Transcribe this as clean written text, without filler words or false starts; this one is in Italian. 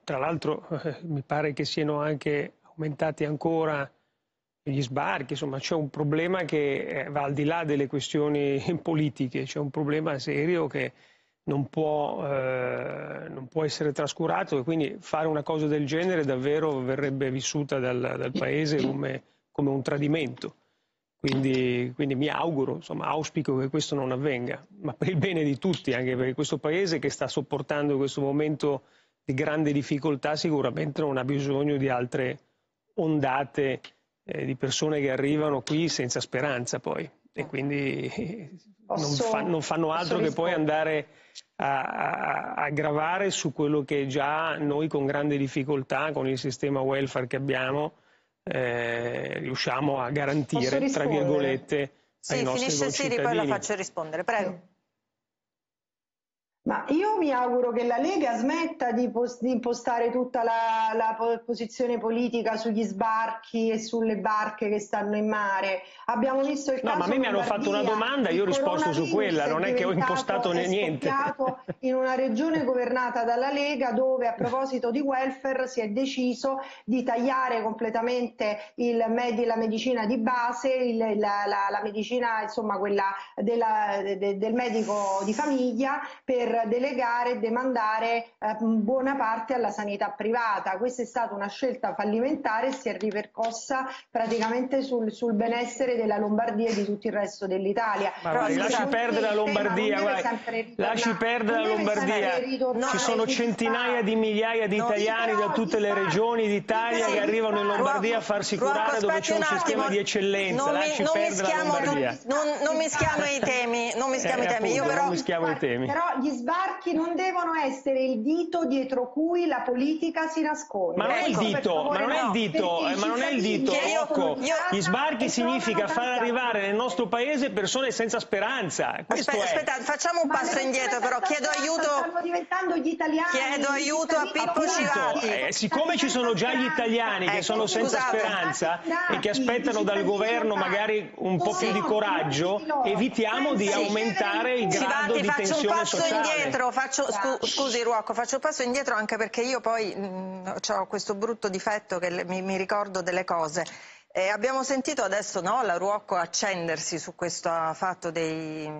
tra l'altro mi pare che siano anche aumentati ancora gli sbarchi, insomma c'è un problema che va al di là delle questioni politiche, c'è un problema serio che non può essere trascurato, e quindi fare una cosa del genere davvero verrebbe vissuta dal Paese come un tradimento. Quindi mi auguro, insomma, auspico che questo non avvenga, ma per il bene di tutti, anche perché questo Paese che sta sopportando questo momento di grande difficoltà sicuramente non ha bisogno di altre ondate di persone che arrivano qui senza speranza poi, e quindi non fanno altro che poi andare a aggravare su quello che già noi con grande difficoltà, con il sistema welfare che abbiamo, riusciamo a garantire, tra virgolette, ai nostri finisce Siri, poi la faccio rispondere, prego. Ma io mi auguro che la Lega smetta di impostare tutta la posizione politica sugli sbarchi e sulle barche che stanno in mare. Abbiamo visto il caso No, ma a me mi hanno fatto una domanda, io ho risposto su quella, non è che ho impostato niente. È scoppiato in una regione governata dalla Lega, dove a proposito di welfare si è deciso di tagliare completamente la medicina di base, la medicina, insomma, quella del medico di famiglia, per delegare e demandare buona parte alla sanità privata. Questa è stata una scelta fallimentare e si è ripercossa praticamente sul benessere della Lombardia e di tutto il resto dell'Italia. Lasci perdere la Lombardia, lasci perdere la Lombardia. Ci sono centinaia di migliaia di italiani da tutte le regioni d'Italia che arrivano in Lombardia a farsi curare, dove c'è un sistema di eccellenza. Lasci perdere la Lombardia. Non mischiamo i temi, però gli sbarchi non devono essere il dito dietro cui la politica si nasconde. Ma non è il dito, ma non è il dito, Rocco. Gli sbarchi significa far arrivare nel nostro paese persone senza speranza. Aspetta, facciamo un passo indietro, però chiedo aiuto. Stanno diventando gli italiani. Chiedo aiuto a Pippo Civati. Siccome ci sono già gli italiani che sono senza speranza e che aspettano dal governo magari un po' più di coraggio, evitiamo di aumentare il grado di tensione sociale. Scusi Rocco, faccio un passo indietro anche perché io poi ho questo brutto difetto che mi ricordo delle cose. Abbiamo sentito adesso, no, la Ruocco accendersi su questo fatto dei